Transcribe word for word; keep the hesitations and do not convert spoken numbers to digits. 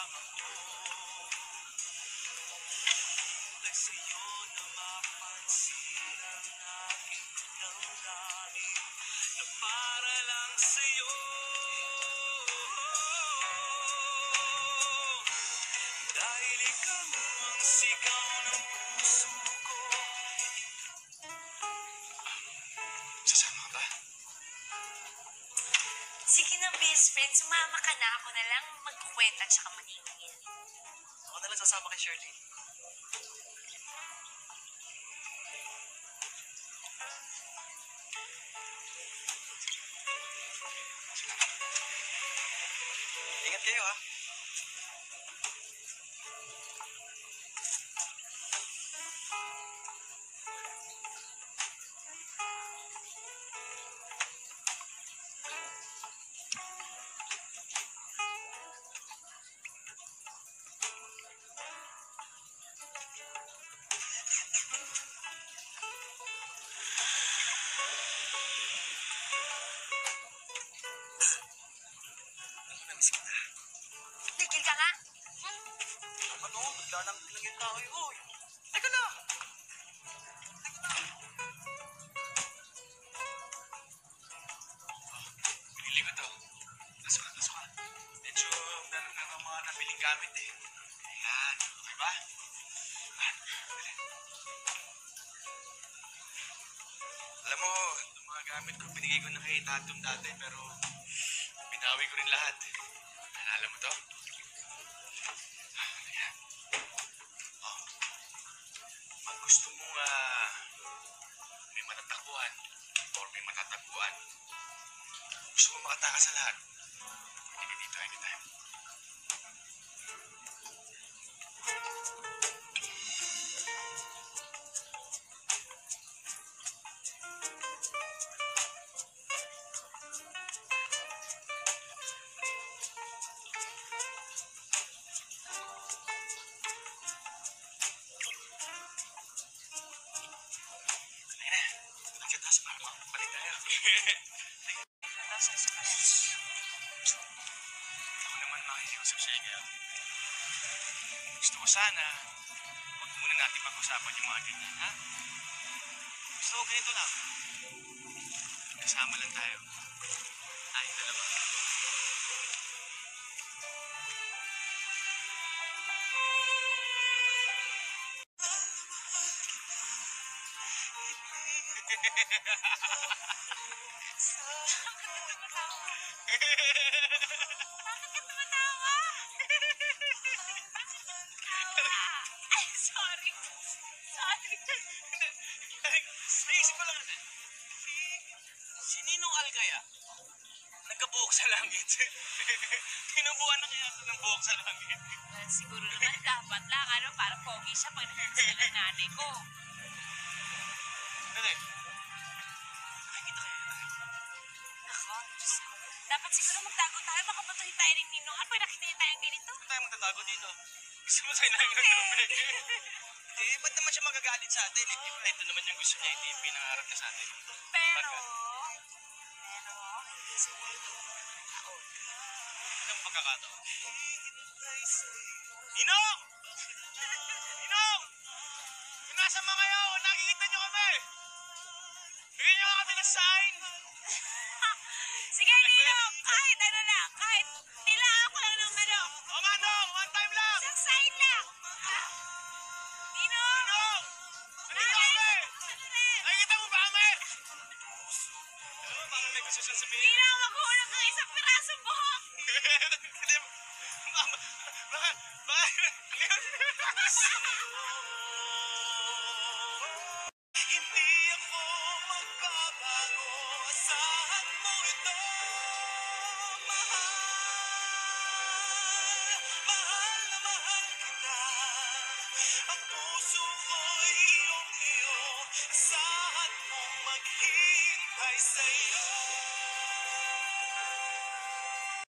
kasama ko. Kulay sa'yo na mapansin ang aking damdamin na para lang sa'yo. Dahil ikaw ang sigaw ng puso ko. Sasama ka ba? Sige na, best friend. Sumama ka na. Ako na lang magkukwenta at saka maningin. Ako na lang sasama kay Shirley. Ingat kayo, ha? Namiss kita. Tigil ka nga. Ano? Bigla nang lang yung tao yun. Uy! Teka na! Teka na! Pinili ko to. Taso ka, taso ka. Medyo meron na ng mga nabiling gamit eh. Ayan. Okay ba? Ayan. Dali. Alam mo, itong mga gamit ko, binigay ko na kay Tatum dati, pero binawi ko rin lahat. Naalala mo to? Ayan. Oh. Pag gusto mo uh, may matatakuan or may matataguan, gusto mo makatakas sa lahat, hindi ka dito anytime. Nagkataas pa ako. Balik tayo. Ako naman makikiusap sa'yo ngayon. Gusto ko sana, huwag muna natin pag-usapan yung mga ganyan, ha? Gusto ko ganito lang. Kasama lang tayo. Tayong dalawa. Bakit ka tumatawa? Ay, sorry. Sorry. Naisip ko lang. Si Ninong Al kaya? Nagkabuhok sa langit. Kinubuhan na kaya ito ng buhok sa langit. Well, siguro naman dapat lang, ano, para pogi siya pag nakikita ng nanay ko. Dali. Nakikita kaya tayo. Ako, Diyos ko. Dapat siguro magtago tayo, baka batuhin tayo ng Ninong Al pag nakita niya tayong ganito. Ba't tayo magtatago dito? Gusto mo sa'yo lang ng tubig. Eh, ba't naman siya magagalit sa atin? Eh, ito naman yung gusto niya, ito yung pinangarap niya sa atin. Pero, Baga. pero, hindi siguro ito taon. Anong pagkakataon? Ninong! Ninong! Kung nasa mga kayo, nakikita niyo kami! Bigyan niyo kami ng sign! Sige, Ninong! Kahit ano lang, kahit nilaan ko lang ng ano. O Manong, one time lang! Isang sign lang! Ah, Ninong! Ninong! Nandito kami! Nakikita mo ba kami? Ano, parang may gusto siyang sabihin. Ninong, maghuli